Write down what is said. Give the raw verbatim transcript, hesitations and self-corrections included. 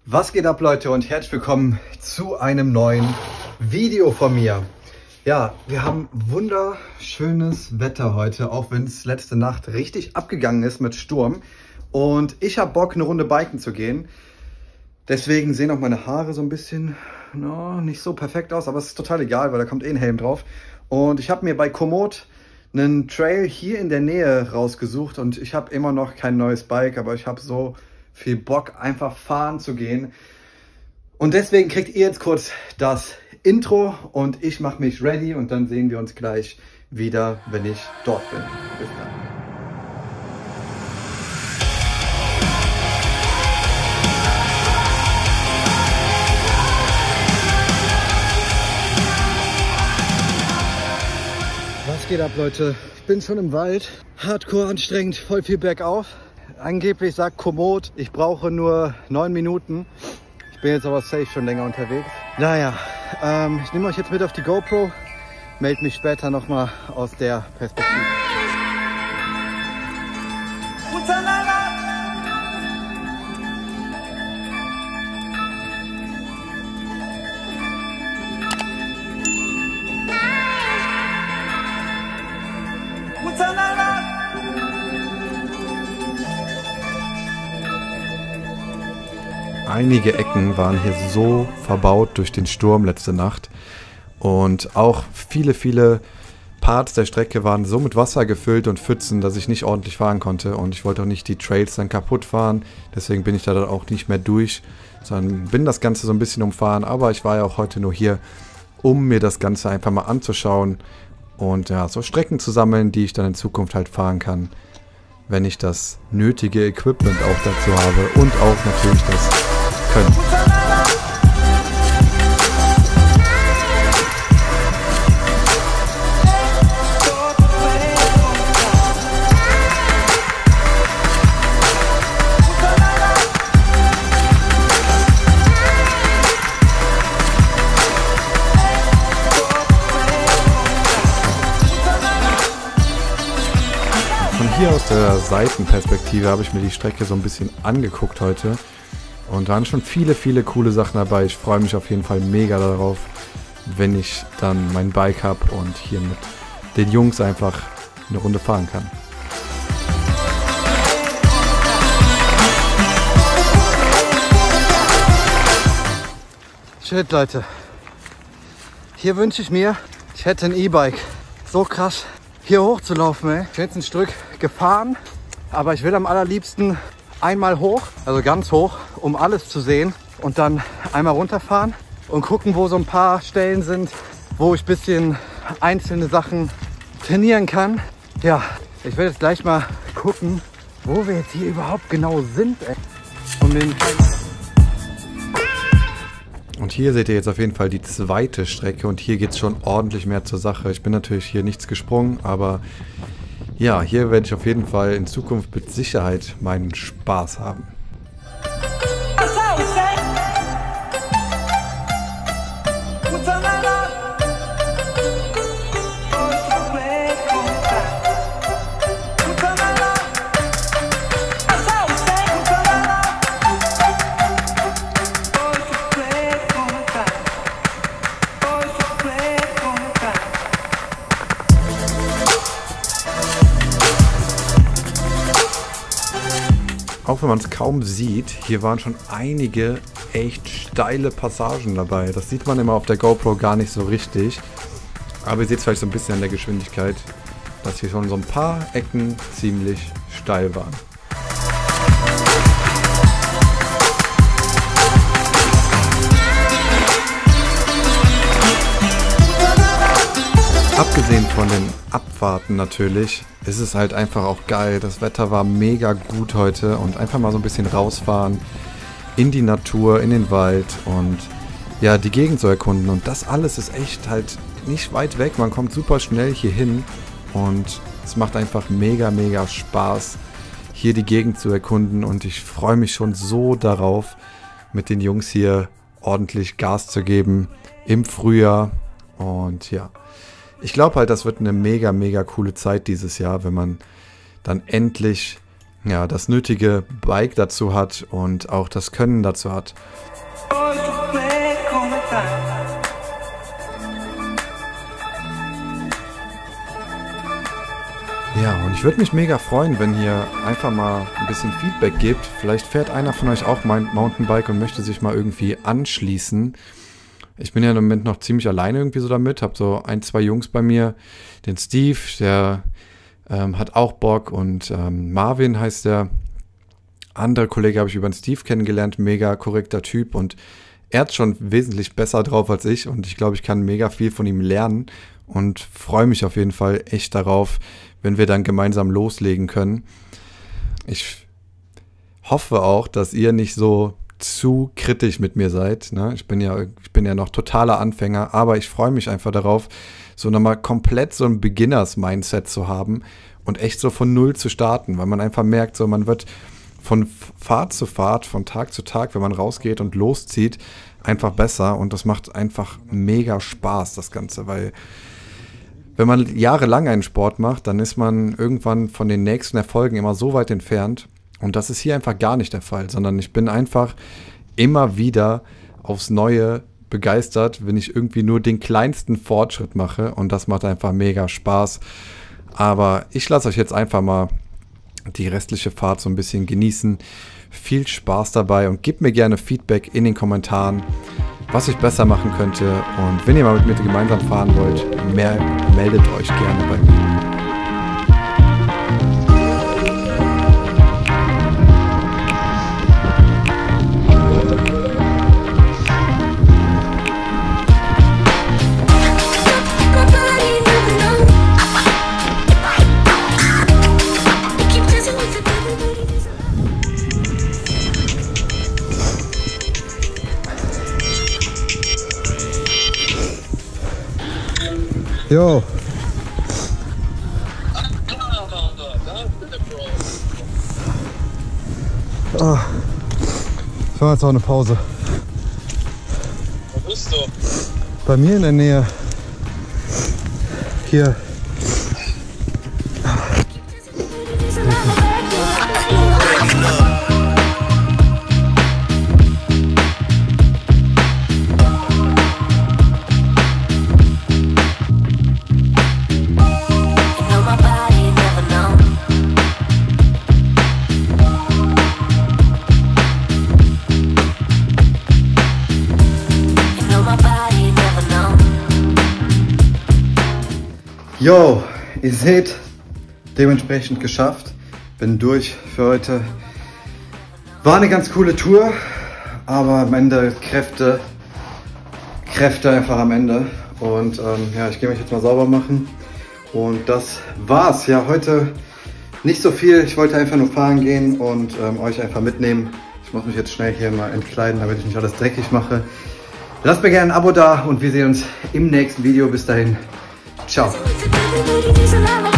Was geht ab, Leute, und herzlich willkommen zu einem neuen Video von mir. Ja, wir haben wunderschönes Wetter heute, auch wenn es letzte Nacht richtig abgegangen ist mit Sturm. Und ich habe Bock, eine Runde biken zu gehen. Deswegen sehen auch meine Haare so ein bisschen no, nicht so perfekt aus, aber es ist total egal, weil da kommt eh ein Helm drauf. Und ich habe mir bei Komoot einen Trail hier in der Nähe rausgesucht und ich habe immer noch kein neues Bike, aber ich habe so viel Bock, einfach fahren zu gehen. Und deswegen kriegt ihr jetzt kurz das Intro und ich mache mich ready und dann sehen wir uns gleich wieder, wenn ich dort bin. Bis dann. Was geht ab, Leute? Ich bin schon im Wald. Hardcore anstrengend, voll viel bergauf. Angeblich sagt Komoot, ich brauche nur neun Minuten. Ich bin jetzt aber safe schon länger unterwegs. Naja, ähm, ich nehme euch jetzt mit auf die GoPro, melde mich später nochmal aus der Perspektive. Einige Ecken waren hier so verbaut durch den Sturm letzte Nacht und auch viele, viele Parts der Strecke waren so mit Wasser gefüllt und Pfützen, dass ich nicht ordentlich fahren konnte und ich wollte auch nicht die Trails dann kaputt fahren, deswegen bin ich da dann auch nicht mehr durch, sondern bin das Ganze so ein bisschen umfahren, aber ich war ja auch heute nur hier, um mir das Ganze einfach mal anzuschauen und ja, so Strecken zu sammeln, die ich dann in Zukunft halt fahren kann, wenn ich das nötige Equipment auch dazu habe und auch natürlich das Können. Von hier aus der Seitenperspektive habe ich mir die Strecke so ein bisschen angeguckt heute. Und da waren schon viele, viele coole Sachen dabei. Ich freue mich auf jeden Fall mega darauf, wenn ich dann mein Bike habe und hier mit den Jungs einfach eine Runde fahren kann. Shit, Leute. Hier wünsche ich mir, ich hätte ein E-Bike. So krass, hier hochzulaufen, ey. Ich bin jetzt ein Stück gefahren, aber ich will am allerliebsten einmal hoch, also ganz hoch, um alles zu sehen und dann einmal runterfahren und gucken, wo so ein paar Stellen sind, wo ich ein bisschen einzelne Sachen trainieren kann. Ja, ich werde jetzt gleich mal gucken, wo wir jetzt hier überhaupt genau sind. Ey. Um den und hier seht ihr jetzt auf jeden Fall die zweite Strecke und hier geht es schon ordentlich mehr zur Sache. Ich bin natürlich hier nichts gesprungen, aber ja, hier werde ich auf jeden Fall in Zukunft mit Sicherheit meinen Spaß haben. Auch wenn man es kaum sieht, hier waren schon einige echt steile Passagen dabei. Das sieht man immer auf der GoPro gar nicht so richtig. Aber ihr seht es vielleicht so ein bisschen an der Geschwindigkeit, dass hier schon so ein paar Ecken ziemlich steil waren. Abgesehen von den Abfahrten natürlich, ist es halt einfach auch geil. Das Wetter war mega gut heute und einfach mal so ein bisschen rausfahren in die Natur, in den Wald und ja, die Gegend zu erkunden. Und das alles ist echt halt nicht weit weg. Man kommt super schnell hier hin und es macht einfach mega, mega Spaß, hier die Gegend zu erkunden. Und ich freue mich schon so darauf, mit den Jungs hier ordentlich Gas zu geben im Frühjahr. Und ja, ich glaube halt, das wird eine mega, mega coole Zeit dieses Jahr, wenn man dann endlich ja, das nötige Bike dazu hat und auch das Können dazu hat. Ja, und ich würde mich mega freuen, wenn ihr einfach mal ein bisschen Feedback gebt. Vielleicht fährt einer von euch auch mein Mountainbike und möchte sich mal irgendwie anschließen. Ich bin ja im Moment noch ziemlich alleine irgendwie so damit. Habe so ein, zwei Jungs bei mir. Den Steve, der ähm, hat auch Bock. Und ähm, Marvin heißt der. Andere Kollege habe ich über den Steve kennengelernt. Mega korrekter Typ. Und er hat schon wesentlich besser drauf als ich. Und ich glaube, ich kann mega viel von ihm lernen. Und freue mich auf jeden Fall echt darauf, wenn wir dann gemeinsam loslegen können. Ich hoffe auch, dass ihr nicht so zu kritisch mit mir seid. Ne? Ich bin ja, ich bin ja noch totaler Anfänger, aber ich freue mich einfach darauf, so nochmal komplett so ein Beginners-Mindset zu haben und echt so von Null zu starten, weil man einfach merkt, so man wird von Fahrt zu Fahrt, von Tag zu Tag, wenn man rausgeht und loszieht, einfach besser und das macht einfach mega Spaß, das Ganze, weil wenn man jahrelang einen Sport macht, dann ist man irgendwann von den nächsten Erfolgen immer so weit entfernt. Und das ist hier einfach gar nicht der Fall, sondern ich bin einfach immer wieder aufs Neue begeistert, wenn ich irgendwie nur den kleinsten Fortschritt mache. Und das macht einfach mega Spaß. Aber ich lasse euch jetzt einfach mal die restliche Fahrt so ein bisschen genießen. Viel Spaß dabei und gebt mir gerne Feedback in den Kommentaren, was ich besser machen könnte. Und wenn ihr mal mit mir gemeinsam fahren wollt, mehr, meldet euch gerne bei mir. Jo. Oh. Ich mache jetzt auch eine Pause. Wo bist du? Bei mir in der Nähe. Hier. Jo, ihr seht, dementsprechend geschafft. Bin durch für heute. War eine ganz coole Tour, aber am Ende Kräfte, Kräfte einfach am Ende. Und ähm, ja, ich gehe mich jetzt mal sauber machen. Und das war's. Ja, heute nicht so viel. Ich wollte einfach nur fahren gehen und ähm, euch einfach mitnehmen. Ich muss mich jetzt schnell hier mal entkleiden, damit ich nicht alles dreckig mache. Lasst mir gerne ein Abo da und wir sehen uns im nächsten Video. Bis dahin. Ciao.